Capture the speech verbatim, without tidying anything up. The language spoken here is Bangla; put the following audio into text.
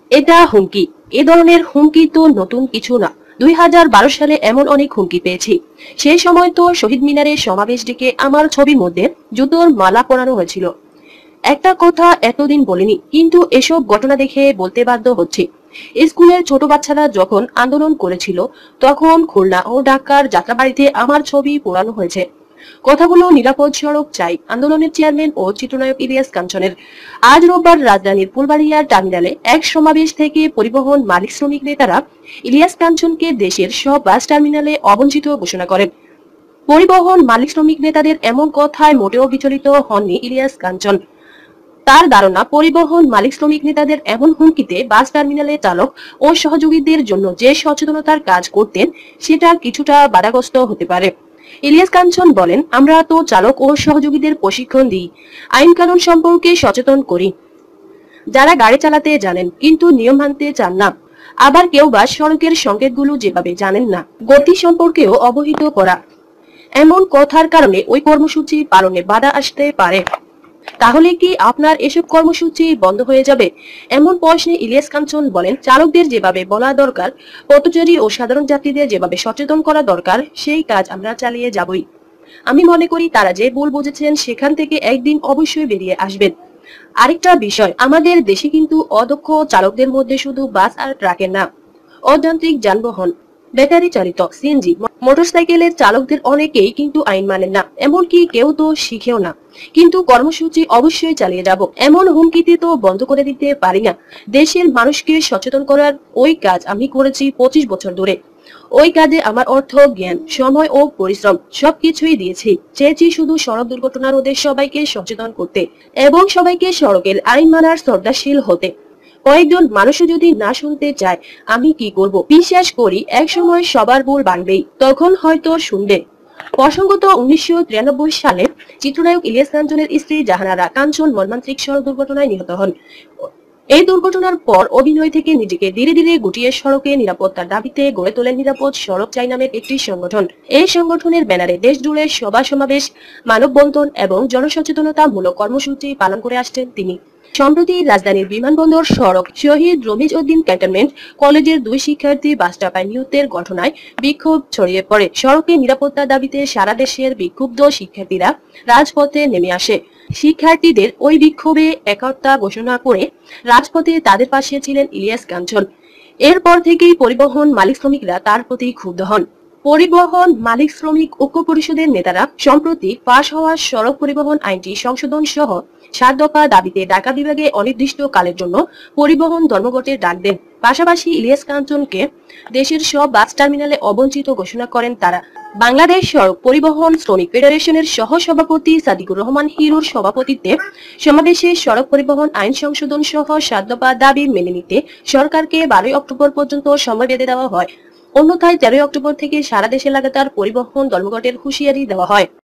এটা হুমকি। এ ধরনের হুমকি তো নতুন কিছু না। দুই হাজার বারো সালে এমন অনেক হুমকি পেয়েছি। সেই সময় তো শহীদ মিনারে সমাবেশ ডেকে আমার ছবির মধ্যে জুতোর মালা পরানো হয়েছিল। একটা কথা এতদিন বলিনি, কিন্তু এসব ঘটনা দেখে বলতে বাধ্য হচ্ছে। স্কুলের ছোট বাচ্চারা যখন আন্দোলন করেছিল, তখন খুলনা ও ঢাকার যাত্রাবাড়িতে আমার ছবি পোড়ানো হয়েছে। কথাগুলো নিরাপদ সড়ক চাই আন্দোলনের চেয়ারম্যান ও চিত্রনায়ক ইলিয়াস কাঞ্চনের। আজ রোববার রাজধানীর ফুলবাড়িয়া টার্মিনালে এক সমাবেশ থেকে পরিবহন মালিক শ্রমিক নেতারা ইলিয়াস কাঞ্চনকে দেশের সব বাস টার্মিনালে অবঞ্চিত ঘোষণা করেন। পরিবহন মালিক শ্রমিক নেতাদের এমন কথায় মোটেও বিচলিত হননি ইলিয়াস কাঞ্চন। তার ধারণা, পরিবহন মালিক শ্রমিক নেতাদের এমন হুমকিতে বাস টার্মিনালে চালক ও সহযোগীদের জন্য যে সচেতনতার কাজ করতেন, সেটা কিছুটা বাধাগ্রস্ত হতে পারে। ইলিয়াস কাঞ্চন বলেন, আমরা তো চালক ও সহযোগীদের প্রশিক্ষণ দিই, আইন কানুন সম্পর্কে সচেতন করি, যারা গাড়ি চালাতে জানেন কিন্তু নিয়ম মানতে চান না। আবার কেউ বা সড়কের সংকেতগুলো যেভাবে জানেন না, গতি সম্পর্কেও অবহিত করা। এমন কথার কারণে ওই কর্মসূচি পালনে বাধা আসতে পারে। তাহলে কি আপনার এসব কর্মসূচি বন্ধ হয়ে যাবে? এমন প্রশ্নে ইলিয়াস কাঞ্চন বলেন, চালকদের যেভাবে বলা দরকার, পথচারী ও সাধারণ যাত্রীদের যেভাবে সচেতন করা দরকার, সেই কাজ আমরা চালিয়ে যাবই। আমি মনে করি তারা যে ভুল বুঝেছেন, সেখান থেকে একদিন অবশ্যই বেরিয়ে আসবেন। আরেকটা বিষয়, আমাদের দেশে কিন্তু অদক্ষ চালকদের মধ্যে শুধু বাস আর ট্রাকের না, অযান্ত্রিক যানবাহন, ব্যাটারি চালিত সিএনজি, মোটরসাইকেলের চালকদের অনেকেই কিন্তু আইন মানেন না, এমনকি কেউ তো শিখেও না। কিন্তু কর্মসূচি অবশ্যই চালিয়ে যাব। এমন হুমকিতে তো বন্ধ করে দিতে পারি না। দেশের মানুষকে সচেতন করার ওই কাজ আমি করেছি পঁচিশ বছর ধরে। ওই কাজে আমার অর্থ, জ্ঞান, সময় ও পরিশ্রম সবকিছুই দিয়েছি। চেয়েছি শুধু সড়ক দুর্ঘটনা রোধে সবাইকে সচেতন করতে এবং সবাইকে সড়কের আইন মানার শ্রদ্ধাশীল হতে। কয়েকজন মানুষও যদি না শুনতে চায়, আমি কি করব? বিশ্বাস করি একসময় সবার ভুল বাড়বেই, তখন হয়তো শুনবে। প্রসঙ্গত, উনিশশো তিরানব্বই সালে চিত্রনায়ক ইলিয়াস কাঞ্চনের স্ত্রী জাহানারা কাঞ্চন মর্মান্তিক সড়ক দুর্ঘটনায় নিহত হন। এই দুর্ঘটনার পর অভিনয় থেকে নিজেকে ধীরে ধীরে গুটিয়ে সড়কে নিরাপত্তার দাবিতে গড়ে তোলেন নিরাপদ সড়ক চাই নামের একটি সংগঠন। এই সংগঠনের ব্যানারে দেশ জুড়ে সভা সমাবেশ, মানববন্ধন এবং জনসচেতনতামূলক কর্মসূচি পালন করে আসছেন তিনি। সম্প্রতি রাজধানীর বিমানবন্দর সড়ক শহীদ রমিজ উদ্দিন ক্যান্টনমেন্ট কলেজের দুই শিক্ষার্থী বাস চাপায় নিহতের ঘটনায় বিক্ষোভ ছড়িয়ে পড়ে। সড়কে নিরাপত্তার দাবিতে সারা দেশের বিক্ষুব্ধ শিক্ষার্থীরা রাজপথে নেমে আসে। শিক্ষার্থীদের ওই বিক্ষোভে একতা ঘোষণা করে রাজপথে তাদের পাশে ছিলেন ইলিয়াস কাঞ্চন। এরপর থেকেই পরিবহন মালিক শ্রমিকরা তার প্রতি ক্ষুব্ধ হন। পরিবহন মালিক শ্রমিক ঐক্য পরিষদের নেতারা সম্প্রতি পাশ হওয়া সড়ক পরিবহন আইনটি সংশোধন সহ সাত দফা দাবিতে ঢাকা বিভাগে অনির্দিষ্ট কালের জন্য পরিবহন ধর্মঘটের ডাক দেন। পাশাপাশি ইলিয়াস কাঞ্চনকে দেশের সব বাস টার্মিনালে অবঞ্চিত ঘোষণা করেন তারা। বাংলাদেশ সড়ক পরিবহন শ্রমিক ফেডারেশনের সহ সভাপতি সাদিকুর রহমান হিরুর সভাপতিত্বে সমাবেশে সড়ক পরিবহন আইন সংশোধন সহ সাত দফা দাবি মেনে নিতে সরকারকে বারোই অক্টোবর পর্যন্ত সময় বেঁধে দেওয়া হয়। অন্যথায় তেরোই অক্টোবর থেকে সারা দেশে লাগাতার পরিবহন ধর্মঘটের হুঁশিয়ারি দেওয়া হয়।